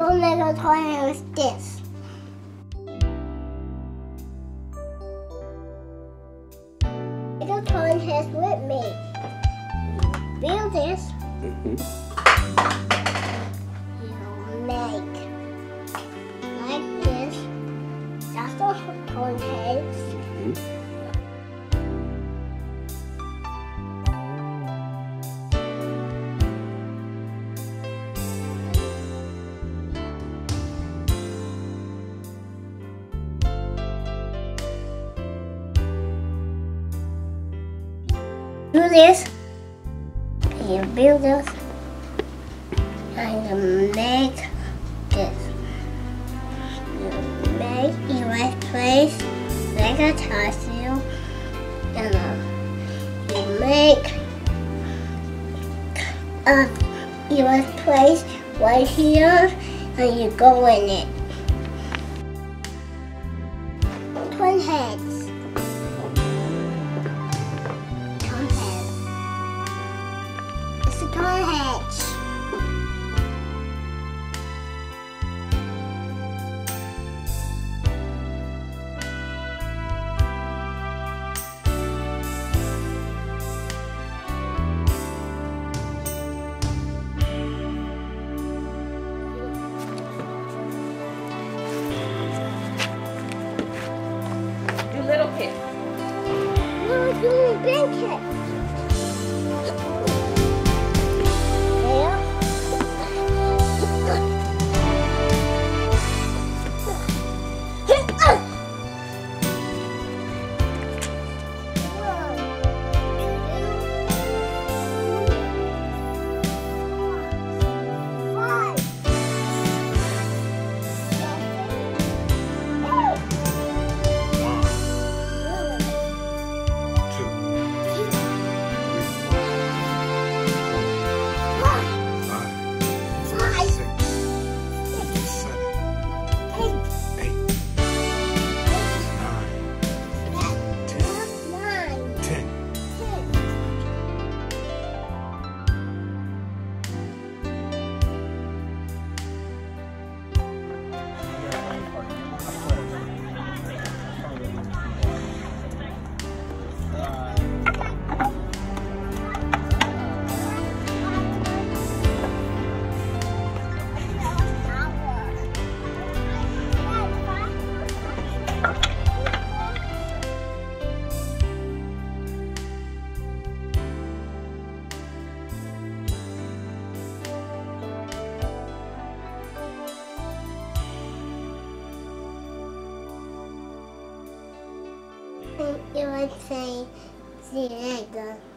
Little toy is this. Little toy has with me. Build this. You make like this. That's the toy heads. Do this, and you build this, and you make this. You make your place, like a castle, and you make your place right here, and you go in it. Twin heads. Toy hatch. Do little kid. No, do big kid. You would say the